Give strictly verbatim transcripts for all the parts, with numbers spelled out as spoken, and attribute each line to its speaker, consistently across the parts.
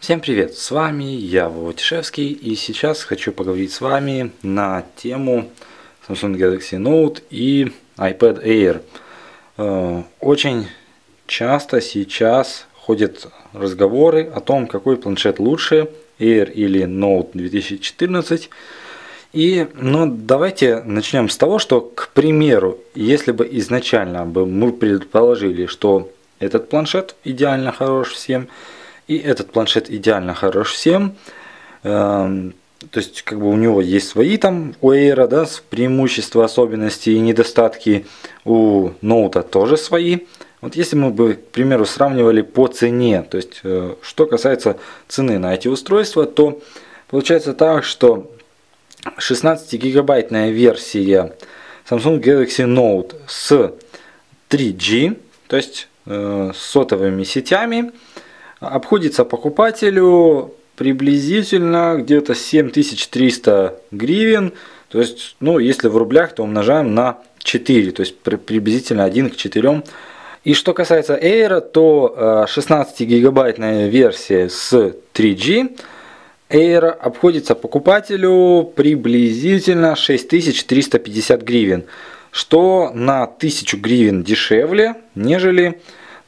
Speaker 1: Всем привет, с вами я, Вова Тишевский, и сейчас хочу поговорить с вами на тему Samsung Galaxy Note и iPad Air. Очень часто сейчас ходят разговоры о том, какой планшет лучше, Air или Note две тысячи четырнадцать. И, ну, давайте начнем с того, что, к примеру, если бы изначально бы мы предположили, что этот планшет идеально хорош всем, и этот планшет идеально хорош всем. То есть, как бы у него есть свои там, у Air, да, преимущества, особенности и недостатки. У Note тоже свои. Вот если мы бы, к примеру, сравнивали по цене, то есть, что касается цены на эти устройства, то получается так, что шестнадцатигигабайтная версия Samsung Galaxy Note с три джи, то есть с сотовыми сетями, обходится покупателю приблизительно где-то семь тысяч триста гривен. То есть, ну, если в рублях, то умножаем на четыре, то есть приблизительно один к четырем. И что касается Air, то шестнадцатигигабайтная версия с три джи Air обходится покупателю приблизительно шесть тысяч триста пятьдесят гривен, что на тысячу гривен дешевле, нежели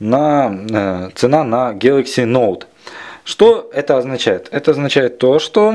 Speaker 1: на цена на Galaxy Note. Что это означает? Это означает то, что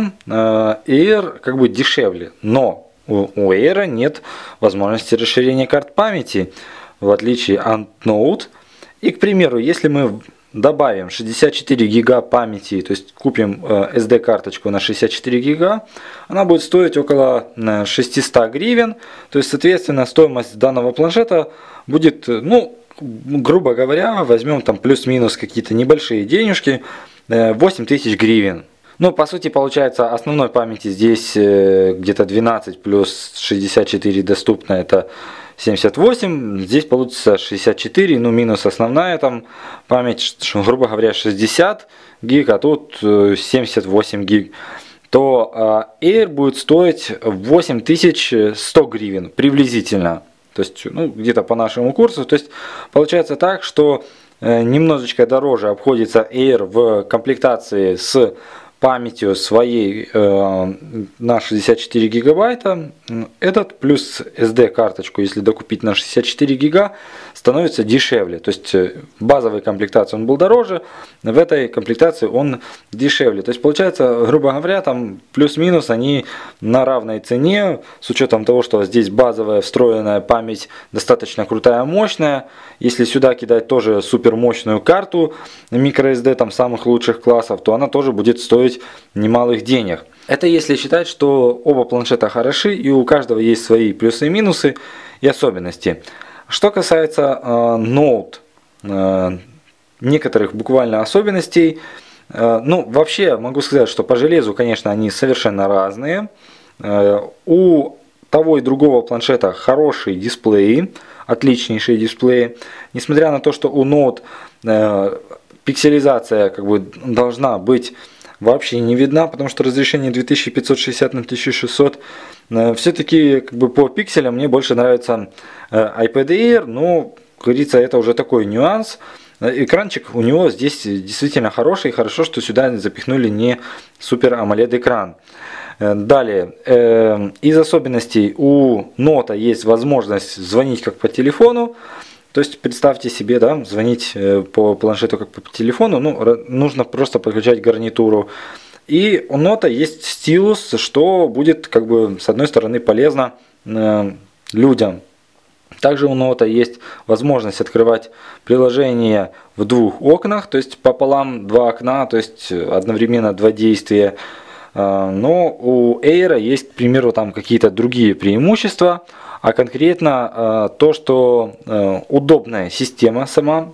Speaker 1: Air как бы дешевле, но у Air нет возможности расширения карт памяти, в отличие от Note. И, к примеру, если мы добавим шестьдесят четыре гига памяти, то есть купим эс ди карточку на шестьдесят четыре гига, она будет стоить около шестисот гривен. То есть, соответственно, стоимость данного планшета будет, ну, грубо говоря, возьмем там плюс-минус какие-то небольшие денежки, восемь тысяч гривен. Ну, по сути, получается, основной памяти здесь где-то двенадцать плюс шестьдесят четыре доступно, это семьдесят восемь. Здесь получится шестьдесят четыре, ну, минус основная там память, грубо говоря, шестьдесят гиг, а тут семьдесят восемь гиг. То Air будет стоить восемь тысяч сто гривен приблизительно. То есть, ну, где-то по нашему курсу. То есть, получается так, что немножечко дороже обходится Air в комплектации с памятью своей э, на шестьдесят четыре гигабайта. Этот плюс эс ди карточку, если докупить на шестьдесят четыре гига, становится дешевле. То есть в базовой комплектации он был дороже, в этой комплектации он дешевле. То есть получается, грубо говоря, там плюс-минус они на равной цене, с учетом того, что здесь базовая встроенная память достаточно крутая, мощная. Если сюда кидать тоже супер мощную карту microSD там самых лучших классов, то она тоже будет стоить немалых денег. Это если считать, что оба планшета хороши и у каждого есть свои плюсы и минусы и особенности. Что касается э, Note, э, некоторых буквально особенностей, э, ну вообще могу сказать, что по железу, конечно, они совершенно разные. Э, у того и другого планшета хорошие дисплеи, отличнейшие дисплеи. Несмотря на то, что у Note э, пикселизация как бы должна быть вообще не видна, потому что разрешение две тысячи пятьсот шестьдесят на тысячу шестьсот. Все-таки как бы по пикселям мне больше нравится iPad Air, но, как говорится, это уже такой нюанс. Экранчик у него здесь действительно хороший, хорошо, что сюда запихнули не супер AMOLED экран. Далее, из особенностей у Note есть возможность звонить как по телефону. То есть представьте себе, да, звонить по планшету как по телефону, ну, нужно просто подключать гарнитуру. И у Note есть стилус, что будет, как бы, с одной стороны полезно э, людям. Также у Note есть возможность открывать приложение в двух окнах, то есть пополам два окна, то есть одновременно два действия. Э, но у Air есть, к примеру, там какие-то другие преимущества. А конкретно э, то, что э, удобная система сама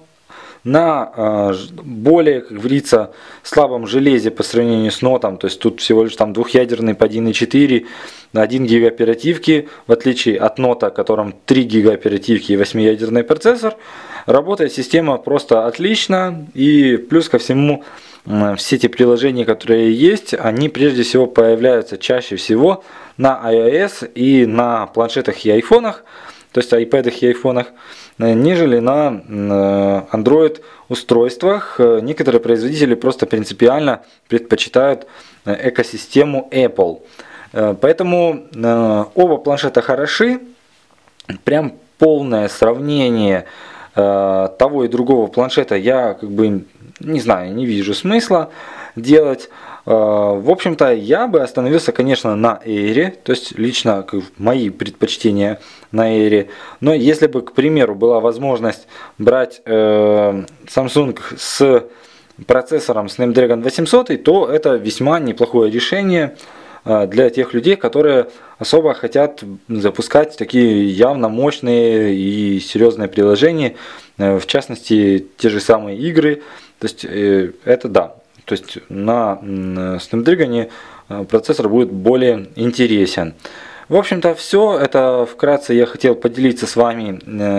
Speaker 1: на э, более, как говорится, слабом железе по сравнению с Note, то есть тут всего лишь там двухъядерный по один и четыре, один гига оперативки, в отличие от Note, в котором три гига оперативки и восьмиядерный процессор, работает система просто отлично. И плюс ко всему, э, все эти приложения, которые есть, они прежде всего появляются чаще всего на iOS и на планшетах и айфонах, то есть iPad и айфонах. нежели на Android устройствах. Некоторые производители просто принципиально предпочитают экосистему Apple. Поэтому оба планшета хороши. Прям полное сравнение того и другого планшета я как бы не знаю, не вижу смысла делать. В общем-то, я бы остановился, конечно, на Air, то есть лично мои предпочтения на Air. Но если бы, к примеру, была возможность брать э, Samsung с процессором Snapdragon восемьсот, то это весьма неплохое решение э, для тех людей, которые особо хотят запускать такие явно мощные и серьезные приложения, э, в частности, те же самые игры. То есть э, это да. То есть на Snapdragon процессор будет более интересен. В общем-то все. Это вкратце я хотел поделиться с вами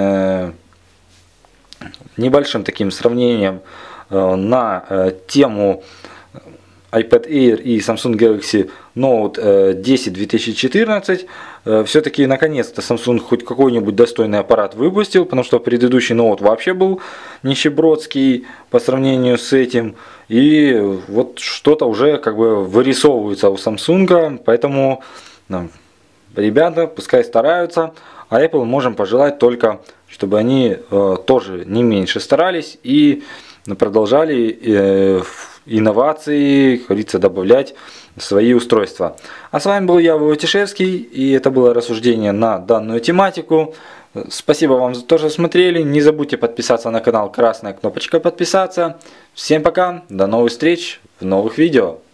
Speaker 1: небольшим таким сравнением на тему iPad Air и Samsung Galaxy Note десять две тысячи четырнадцать. Все-таки наконец-то Samsung хоть какой-нибудь достойный аппарат выпустил, потому что предыдущий Note вообще был нищебродский по сравнению с этим. И вот что-то уже как бы вырисовывается у Samsung, поэтому ну, ребята пускай стараются, а Apple можем пожелать только, чтобы они э, тоже не меньше старались и продолжали э, инновации, как говорится, добавлять в свои устройства. А с вами был я, Вова Тишевский, и это было рассуждение на данную тематику. Спасибо вам за то, что смотрели. Не забудьте подписаться на канал, красная кнопочка подписаться. Всем пока, до новых встреч в новых видео.